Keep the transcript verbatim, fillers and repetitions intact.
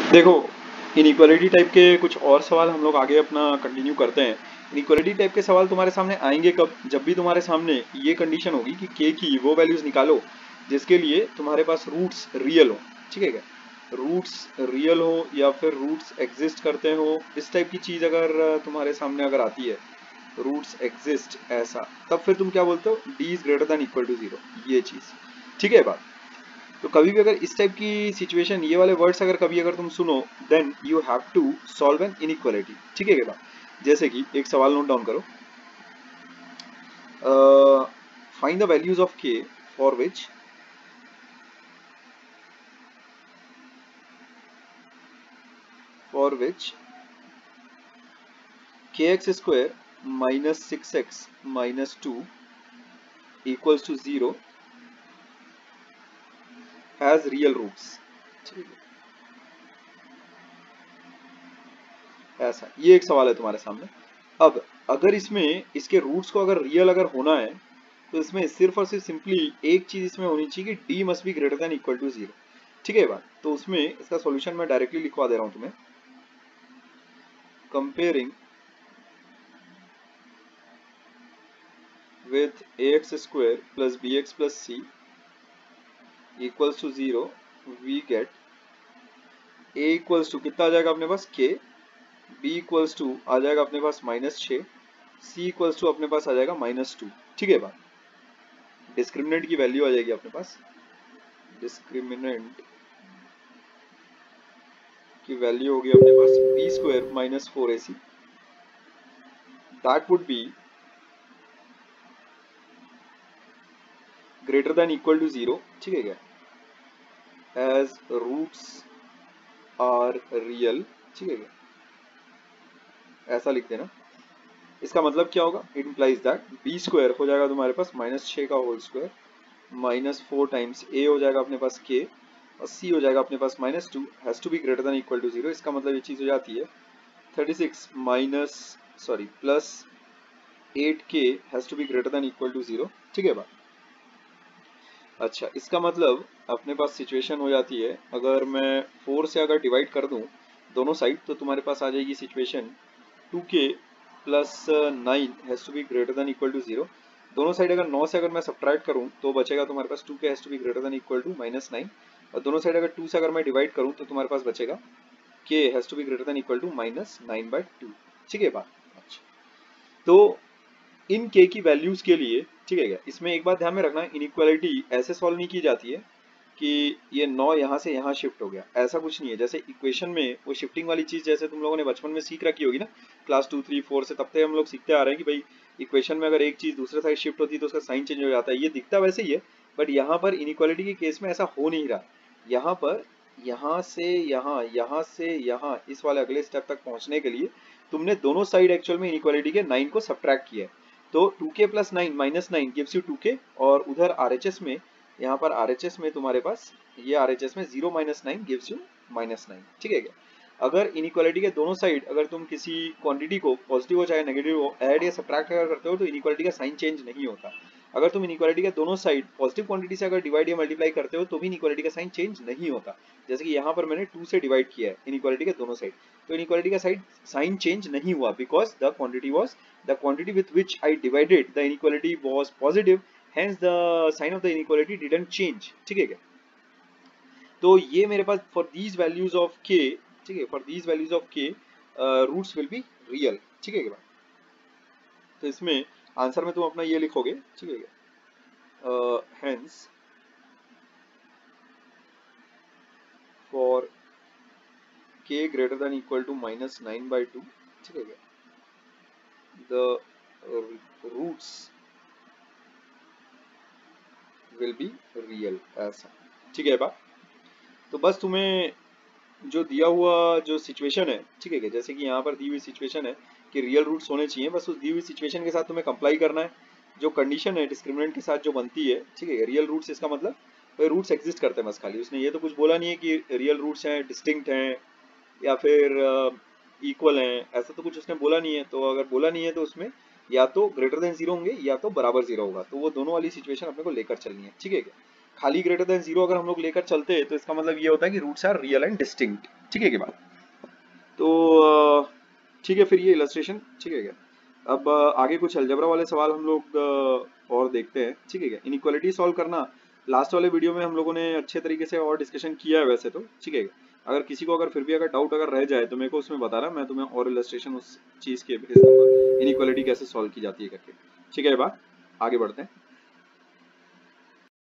देखो, inequality type के कुछ और सवाल हम लोग आगे अपना कंटिन्यू करते हैं। इनइक्वालिटी टाइप के सवाल तुम्हारे सामने आएंगे कब? जब भी तुम्हारे सामने ये कंडीशन होगी कि के की वो वैल्यूज निकालो जिसके लिए तुम्हारे पास रूट्स रियल हो। ठीक है क्या? रूट्स रियल हो या फिर रूट्स एग्जिस्ट करते हो, इस टाइप की चीज अगर तुम्हारे सामने अगर आती है, रूट्स एग्जिस्ट ऐसा, तब फिर तुम क्या बोलते हो? D is greater than equal to zero, ये चीज। ठीक है बात? तो कभी भी अगर इस टाइप की सिचुएशन, ये वाले वर्ड्स अगर कभी अगर तुम सुनो, then you have to solve an inequality. ठीक है क्या? जैसे कि एक सवाल नोट डाउन करो, find the values of K for which for which K X square minus six X minus two equals to zero has real roots. ठीक है, ऐसा ये एक सवाल है तुम्हारे सामने। अब अगर इसमें इसके रूट्स को अगर रियल अगर होना है तो इसमें सिर्फ और सिर्फ सिंपली एक चीज इसमें होनी चाहिए कि d must be greater than equal to zero. ठीक है बात? तो उसमें इसका सॉल्यूशन मैं डायरेक्टली लिखवा दे रहा हूं तुम्हें। Comparing with ax square plus bx plus c equals to zero, we get a equals to कितना आ जाएगा अपने पास k, b इक्वल्स टू आ जाएगा अपने पास माइनस छः, c इक्वल्स टू अपने पास आ जाएगा माइनस टू। ठीक है बात? डिस्क्रिमिनेंट की वैल्यू आ जाएगी अपने पास, डिस्क्रिमिनेंट की वैल्यू होगी अपने पास B square minus four A C, that would be greater than equal to zero. ठीक है क्या? As roots are real. ठीक है क्या? ऐसा लिख देना। इसका मतलब क्या होगा? It implies that B square हो जाएगा तुम्हारे पास माइनस छः का whole square minus four times A हो जाएगा अपने पास के और सी हो जाएगा अपने पास minus two, has to be greater than equal to zero. इसका मतलब ये चीज हो जाती है thirty six minus sorry plus eight K has to be greater than equal to zero. ठीक है बात? अच्छा, इसका मतलब अपने पास सिचुएशन हो जाती है, अगर मैं फोर से अगर डिवाइड कर दूं दोनों साइड तो तुम्हारे पास आ जाएगी situation two K plus nine has to be greater than equal to zero. दोनों साइड अगर नौ से अगर मैं सब्ट्रैक्ट करूं तो बचेगा तुम्हारे पास two K has to be greater than equal to minus nine, और दोनों साइड अगर टू से अगर मैं डिवाइड करूं तो तुम्हारे पास बचेगा K has to be greater than equal to minus nine by two. ठीक है बात? अच्छा, तो इन के की वैल्यूज के लिए, ठीक है क्या, इसमें एक बात ध्यान में रखना, इनइक्वालिटी ऐसे सॉल्व नहीं की जाती है कि ये नौ यहाँ से यहाँ शिफ्ट हो गया, ऐसा कुछ नहीं है। जैसे इक्वेशन में वो शिफ्टिंग वाली चीज जैसे तुम लोगों ने बचपन में सीख रखी होगी ना, क्लास टू थ्री फोर से, तब तक हम लोग सीखते आ रहे हैं कि भाई इक्वेशन में अगर एक चीज दूसरे साइड शिफ्ट होती है तो उसका साइन चेंज हो जाता है। ये दिखता वैसे ही है, बट यहाँ पर इनइक्वालिटी के केस में ऐसा हो नहीं रहा। यहाँ पर यहाँ से यहाँ, यहाँ से यहाँ, इस वाले अगले स्टेप तक पहुंचने के लिए तुमने दोनों साइड एक्चुअल में इनइक्वालिटी के नाइन को सब्ट्रैक्ट किया है। तो two K plus nine minus nine gives you two K, और उधर आरएचएस में, यहाँ पर आरएचएस में तुम्हारे पास ये आरएचएस में zero minus nine gives you minus nine. ठीक है क्या? अगर इनइक्वालिटी के दोनों साइड अगर तुम किसी क्वांटिटी को पॉजिटिव हो चाहे नेगेटिव हो ऐड या सब्ट्रैक्ट अगर करते हो तो इनइक्वालिटी का साइन चेंज नहीं होता। अगर तुम इनइक्वालिटी के दोनों साइड पॉजिटिव क्वांटिटी से अगर डिवाइड या मल्टीप्लाई करते हो तो भी इनइक्वालिटी का साइन चेंज नहीं होता। जैसे कि यहाँ पर मैंने टू से डिवाइड किया है इनइक्वालिटी के दोनों साइड, तो इनइक्वालिटी का साइड साइन चेंज नहीं हुआ because the quantity was the quantity with which I divided the inequality was positive, hence the sign of the inequality didn't change. ठीक है क्या? तो ये मेरे पास for these values of K, ठीक है, for these values of K roots will be real. ठीक है क्या? तो इसमें आंसर में तुम अपना ये लिखोगे। ठीक है क्या? Hence for K greater than equal to minus nine by two, ठीक है क्या, the roots will be real, ऐसा। ठीक है बात? तो बस तुम्हें जो दिया हुआ जो सिचुएशन है, ठीक है, जैसे कि यहाँ पर दी हुई सिचुएशन है कि रियल रूट्स होने चाहिए, बस उस दी हुई सिचुएशन के साथ तुम्हें कंप्लाई करना है। जो कंडीशन है डिस्क्रिमिनेंट के साथ जो बनती है, ठीक है, रियल रूट्स, इसका मतलब भाई रूट्स एग्जिस्ट करते हैं बस खाली। उसने ये तो कुछ बोला नहीं है कि रियल रूट्स हैं, डिस्टिंक्ट हैं या फिर इक्वल हैं, ऐसा तो कुछ उसने बोला नहीं है। तो अगर बोला नहीं है तो उसमें या तो ग्रेटर देन जीरो होंगे या तो बराबर जीरो होगा, तो वो दोनों वाली सिचुएशन अपने को लेकर चलनी है। ठीक है क्या? खाली ग्रेटर देन जीरो अगर हम लोग लेकर चलते हैं तो इसका मतलब ये होता है कि roots are real and distinct. ठीक है क्या बात। तो ठीक है, फिर ये इलस्ट्रेशन, ठीक है क्या। अब आगे कुछ अलजेब्रा वाले सवाल हम लोग और देखते हैं, ठीक है क्या। इनइक्वालिटी सॉल्व करना लास्ट वाले वीडियो में हम लोगों ने अच्छे तरीके से और डिस्कशन किया है वैसे तो, ठीक है। अगर किसी को अगर फिर भी अगर डाउट अगर रह जाए तो मेरे को उसमें बताना, मैं तुम्हें और इलस्ट्रेशन उस चीज के भेज दूंगा, इनइक्वालिटी कैसे सॉल्व की जाती है करके, ठीक है। बात आगे बढ़ते हैं।